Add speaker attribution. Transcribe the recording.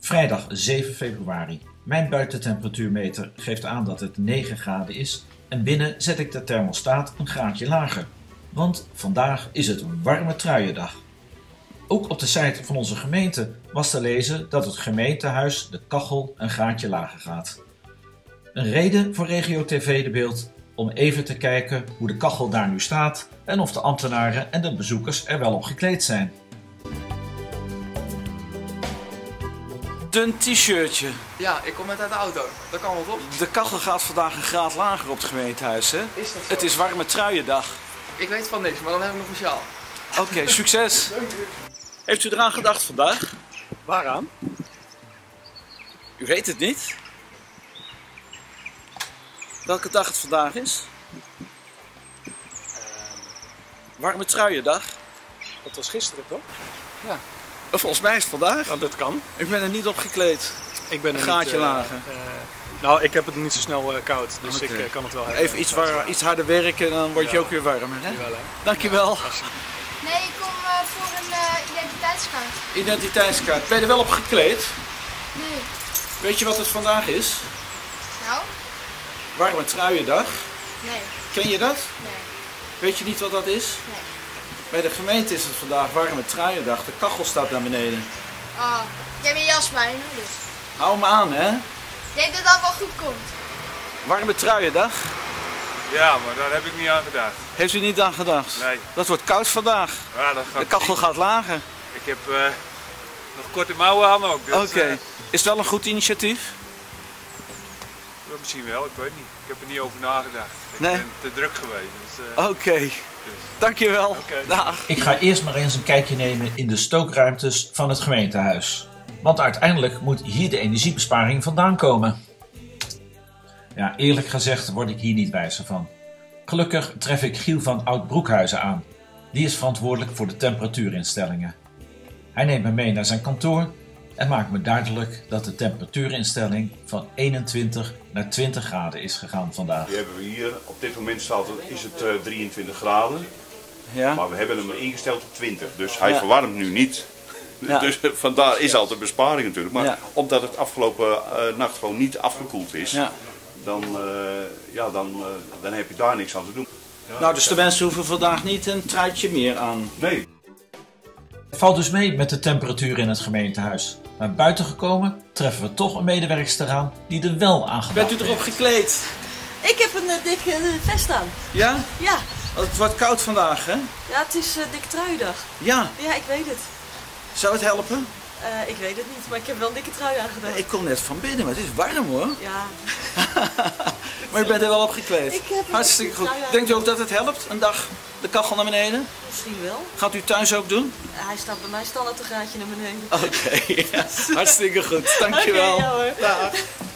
Speaker 1: Vrijdag 7 februari. Mijn buitentemperatuurmeter geeft aan dat het 9 graden is en binnen zet ik de thermostaat een graadje lager. Want vandaag is het warme truiendag. Ook op de site van onze gemeente was te lezen dat het gemeentehuis de kachel een graadje lager gaat. Een reden voor Regio TV De Beeld om even te kijken hoe de kachel daar nu staat en of de ambtenaren en de bezoekers er wel op gekleed zijn.
Speaker 2: Dun t-shirtje.
Speaker 3: Ja, ik kom net uit de auto. Dat kan wel, toch?
Speaker 2: De kachel gaat vandaag een graad lager op het gemeentehuis, hè?
Speaker 3: Is dat zo?
Speaker 2: Het is warme truiendag.
Speaker 3: Ik weet van niks, maar dan heb ik nog een sjaal.
Speaker 2: Oké, succes. Heeft u eraan gedacht vandaag?
Speaker 4: Waaraan?
Speaker 2: U weet het niet? Welke dag het vandaag is? Warme truiendag.
Speaker 4: Dat was gisteren, toch?
Speaker 2: Ja. Volgens mij is het vandaag.
Speaker 4: Nou, dat kan.
Speaker 2: Ik ben er niet op gekleed.
Speaker 4: Ik ben
Speaker 2: Een graadje lager.
Speaker 4: Nou, ik heb het niet zo snel koud, dus
Speaker 2: Oké.
Speaker 4: ik kan het wel hebben.
Speaker 2: Even iets harder werken, dan word je
Speaker 4: Ja.
Speaker 2: ook weer warmer. Hè?
Speaker 4: Jawel, hè?
Speaker 2: Dankjewel.
Speaker 5: Nee, ik kom voor een identiteitskaart.
Speaker 2: Identiteitskaart. Ben je er wel op gekleed?
Speaker 5: Nee.
Speaker 2: Weet je wat het vandaag is?
Speaker 5: Nou?
Speaker 2: Warme truiendag.
Speaker 5: Nee.
Speaker 2: Ken je dat?
Speaker 5: Nee.
Speaker 2: Weet je niet wat dat is?
Speaker 5: Nee.
Speaker 2: Bij de gemeente is het vandaag warme truiendag. De kachel staat naar beneden.
Speaker 5: Oh, ik heb een jas bij me, dus.
Speaker 2: Hou hem aan, hè?
Speaker 5: Ik denk dat dat wel goed komt.
Speaker 2: Warme truiendag.
Speaker 6: Ja, maar daar heb ik niet aan gedacht.
Speaker 2: Heeft u niet aan gedacht?
Speaker 6: Nee.
Speaker 2: Dat wordt koud vandaag.
Speaker 6: Ja, dat gaat
Speaker 2: De kachel gaat lager.
Speaker 6: Ik heb nog korte mouwen aan ook. Dus,
Speaker 2: Oké. Is het wel een goed initiatief?
Speaker 6: misschien wel, ik weet niet. Ik heb er niet over nagedacht. Ik
Speaker 2: Nee.
Speaker 6: ben te druk geweest. Dus,
Speaker 2: Oké. Dankjewel. Dag.
Speaker 1: Ik ga eerst maar eens een kijkje nemen in de stookruimtes van het gemeentehuis. Want uiteindelijk moet hier de energiebesparing vandaan komen. Ja, eerlijk gezegd word ik hier niet wijzer van. Gelukkig tref ik Giel van Oud-Broekhuizen aan. Die is verantwoordelijk voor de temperatuurinstellingen. Hij neemt me mee naar zijn kantoor en maakt me duidelijk dat de temperatuurinstelling van 21 naar 20 graden is gegaan vandaag.
Speaker 7: Die hebben we hier. Op dit moment is het 23 graden.
Speaker 2: Ja.
Speaker 7: Maar we hebben hem ingesteld op 20. Dus hij
Speaker 2: Ja.
Speaker 7: verwarmt nu niet.
Speaker 2: Ja.
Speaker 7: Dus vandaar is altijd besparing natuurlijk. Maar
Speaker 2: Ja.
Speaker 7: omdat het afgelopen nacht gewoon niet afgekoeld is,
Speaker 2: Ja.
Speaker 7: dan heb je daar niks aan te doen.
Speaker 2: Nou, dus de mensen hoeven vandaag niet een truitje meer aan.
Speaker 7: Nee.
Speaker 1: Het valt dus mee met de temperatuur in het gemeentehuis. Maar buiten gekomen treffen we toch een medewerkster aan die er wel aan gedacht
Speaker 2: Bent u erop gekleed?
Speaker 8: Ik heb een dikke vest aan.
Speaker 2: Ja?
Speaker 8: Ja.
Speaker 2: Want het wordt koud vandaag, hè?
Speaker 8: Ja, het is dikke truiendag.
Speaker 2: Ja.
Speaker 8: Ja, ik weet het.
Speaker 2: Zou het helpen?
Speaker 8: Ik weet het niet, maar ik heb wel een dikke trui aangedaan.
Speaker 2: Ik kom net van binnen, maar het is warm hoor.
Speaker 8: Ja.
Speaker 2: Maar u bent er wel op gekleed.
Speaker 8: Ik heb een
Speaker 2: Hartstikke goed.
Speaker 8: trui aan.
Speaker 2: Denkt u ook dat het helpt? Een dag de kachel naar beneden?
Speaker 8: Misschien wel.
Speaker 2: Gaat u thuis ook doen?
Speaker 8: Hij staat bij mij standaard een graadje naar beneden.
Speaker 2: Oké. Hartstikke goed. Dankjewel.
Speaker 8: Oké, ja hoor.
Speaker 2: Dag.